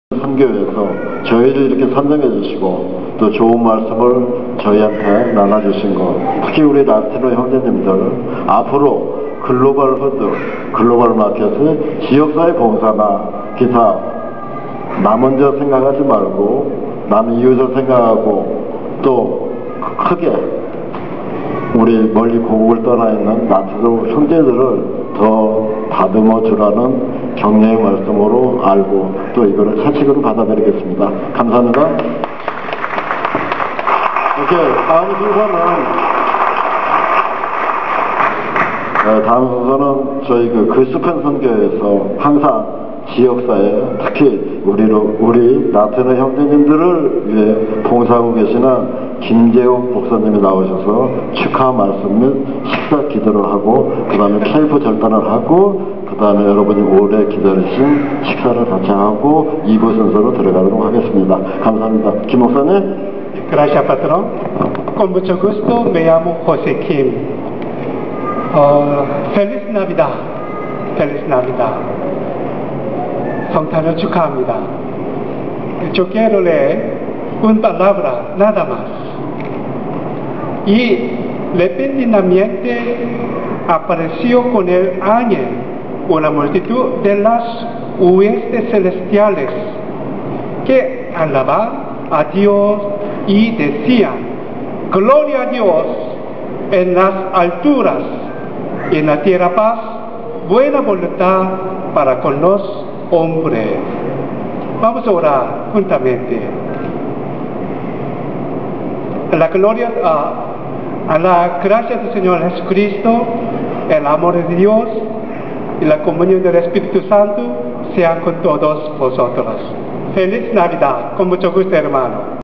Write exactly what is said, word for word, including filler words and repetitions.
선교회에서 저희를 이렇게 선정해 주시고 또 좋은 말씀을 저희한테 나눠주신 것, 특히 우리 라티노 형제님들 앞으로 글로벌 허드, 글로벌 마켓의 지역사회 봉사나 기사 나 먼저 생각하지 말고 남 이웃을 생각하고 또 크게 우리 멀리 고국을 떠나 있는 라티노 형제들을 더 다듬어 주라는 격려의 말씀으로 알고 또 이거를 사칙으로 받아들이겠습니다. 감사합니다. 이렇게 다음 순서는 네, 다음 순서는 저희 그 글스펜 선교에서 항상 지역사회 특히 우리로 우리 라티노 형제님들을 위해 봉사하고 계시는 김재욱 목사님이 나오셔서 축하 말씀 및 식사 기도를 하고 그 다음에 케이프 절단을 하고 그 다음에 여러분이 오래 기다리신 식사를 같이 하고 이 부 순서로 들어가도록 하겠습니다. 감사합니다. 김 목사님. Gracias, patrón. Con mucho gusto, me llamo José Kim. Uh, feliz Navidad. Feliz Navidad. 성탄을 축하합니다. Yo quiero leer una palabra, nada más. Y repentinamente apareció con el ángel una multitud de las huestes celestiales que alababan a Dios y decían: Gloria a Dios en las alturas y en la tierra paz, buena voluntad para con los hombres. Vamos a orar juntamente. A la gloria, a, a la gracia del Señor Jesucristo, el amor de Dios y la comunión del Espíritu Santo sean con todos vosotros. Feliz Navidad, con mucho gusto, hermano.